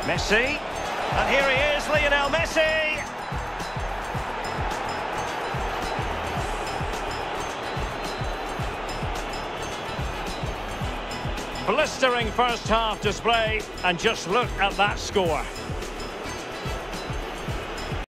Messi. And here he is, Lionel Messi. Blistering first half display, and just look at that score.